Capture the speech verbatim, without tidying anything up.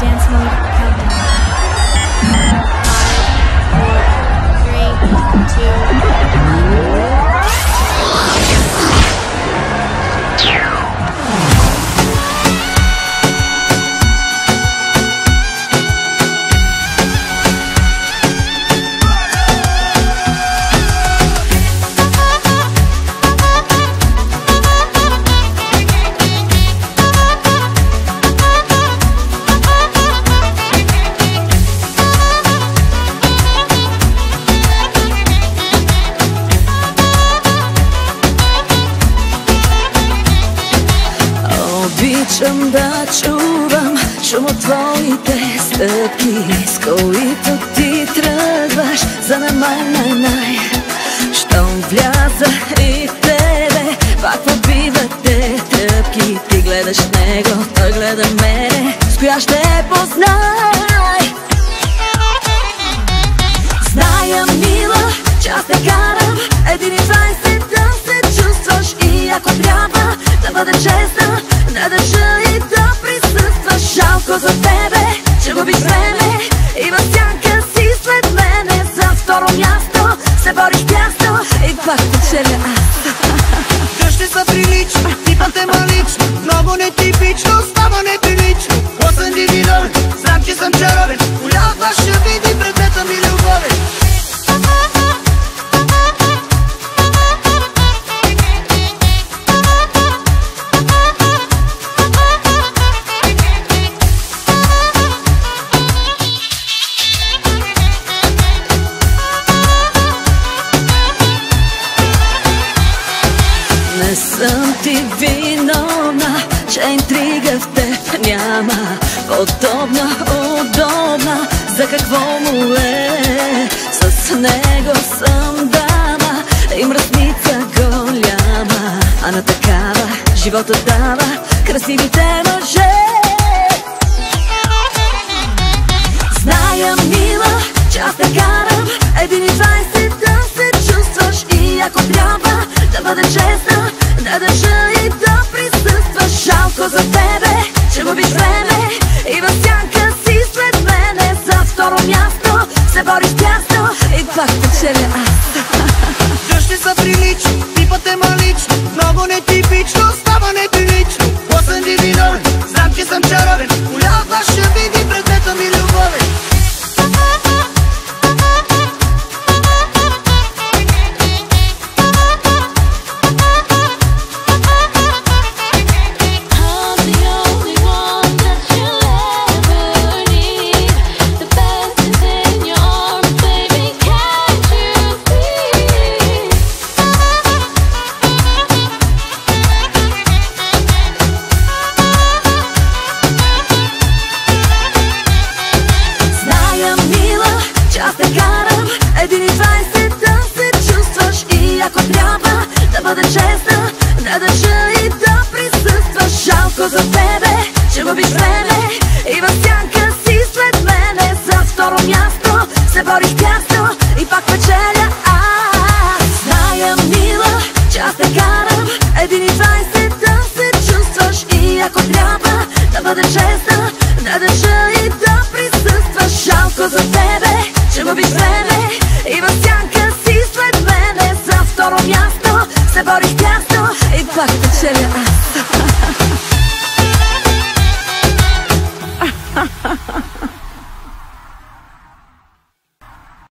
dance mode countdown. Five, four, three, two, one. Обичам да чувам шум от твоите стъпки, с които ти тръгваш за на май, най, най. Щом вляза и тебе, пак побивате тръпки. Ти гледаш него, той гледа мене, с коя ще познай. Зная, мила, че аз те карам един и двайсет да се чувстваш. И ако трябва да бъда честна, да държа и да присъстваш. Жалко за тебе, че губиш време и в сянка си след мене. За второ място се бориш бясно и пак печеля аз. Къщи са прилично, типът е малично, много нетипично, става неприлично. Осън дивидовен, знам, че съм чаровен, коля от вас ще види предмета ми любовен. Не съм ти виновна, че интрига в теб няма. Подобна, удобна, за какво му е? С него съм дама и мръсница голяма, а на такава живота дава красивите мъже. Зная, мила, че аз те карам един и двайсет да се чувстваш. И ако трябва да бъда честна, да държа и да присъстваш. Жалко за тебе, че губиш време и в сянка си след мене. За второ място се бориш бясно и пак печеля аз. Къщи са прилично, типът е малично, много нетипично, става неприлично. Осън дивидовен, знам, че съм чаровен, коля от вас ще види предмета ми любовен. Аз те карам един и двайсет да се чувстваш. И ако трябва да бъда честна, да държа и да присъстваш. Жалко за тебе, че губиш време и в сянка си след мене. За второ място се бориш бясно и пак печеля аз. Зная, мила, че аз те карам един и двайсет да се чувстваш. И ако трябва да бъда честна, да държа и да присъстваш. Жалко за тебе, че губиш време и в сянка си след мене. За второ място се бориш бясно и пак печеля аз.